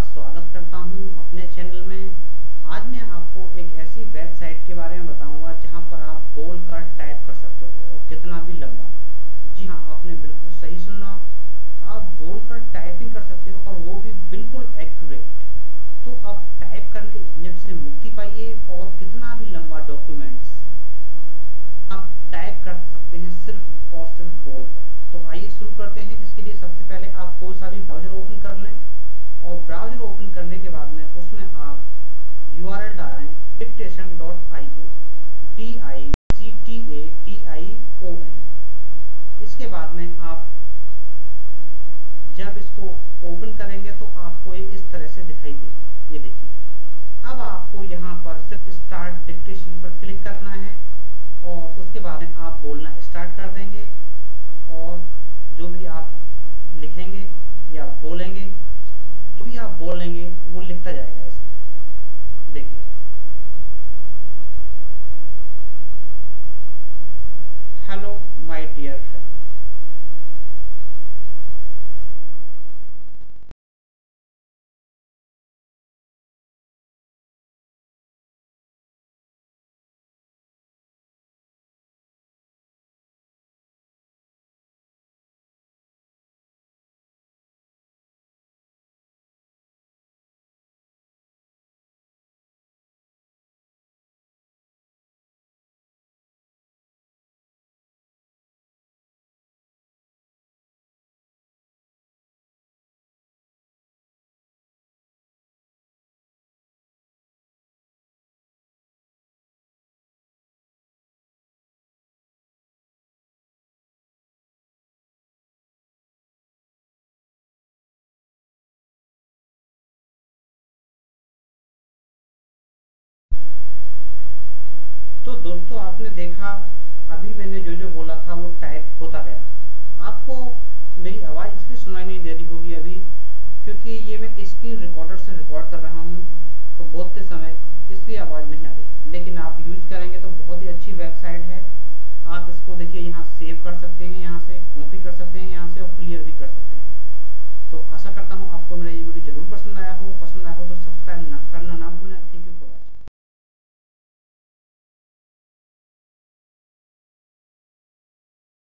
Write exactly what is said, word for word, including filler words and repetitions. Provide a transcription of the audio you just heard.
स्वागत करता हूं अपने चैनल में। आज मैं आपको एक ऐसी वेबसाइट के बारे में बताऊंगा जहां पर आप बोल कर टाइप कर सकते हो और कितना भी लंबा। जी हां, आपने बिल्कुल सही सुना, आप बोल कर टाइपिंग कर सकते हो और वो भी बिल्कुल एक्यूरेट। तो आप टाइप करने के झंझट से मुक्ति पाइए और कितना भी लंबा डॉक्यूमेंट्स आप टाइप कर सकते हैं सिर्फ और सिर्फ बोल कर। तो आइए शुरू करते हैं। इसके लिए सबसे पहले आप कोई सा भी ब्राउज़र ओपन कर लें और ब्राउज़र ओपन करने के बाद में उसमें आप यू आर एल डालें dictation dot I O, D I C T A T I O N. इसके बाद में आप जब इसको ओपन करेंगे तो आपको ये इस तरह से दिखाई देगी। ये देखिए, अब आपको यहाँ पर सिर्फ स्टार्ट डिक्टेशन पर क्लिक करना है और उसके बाद में आप बोलना स्टार्ट कर देंगे और जो भी आप लिखेंगे या बोलेंगे, जो भी आप बोलेंगे वो लिखता जाएगा इसमें। देखिए, हेलो माय डियर फ्रेंड्स। तो दोस्तों, आपने देखा अभी मैंने जो जो बोला था वो टाइप होता गया। आपको मेरी आवाज़ इसलिए सुनाई नहीं दे रही होगी अभी, क्योंकि ये मैं स्क्रीन रिकॉर्डर से रिकॉर्ड कर रहा हूँ, तो बोलते समय इसलिए आवाज़ नहीं आ रही। लेकिन आप यूज करेंगे तो बहुत ही अच्छी वेबसाइट है। आप इसको देखिए, यहाँ सेव कर सकते हैं, यहाँ से कॉपी कर सकते हैं, यहाँ से और क्लियर भी कर सकते हैं। तो आशा करता हूँ आपको मेरा ये वीडियो जरूर पसंद आया हो। पसंद आया हो तो सब्सक्राइब ना करना ना भूलें। Thank you for watching.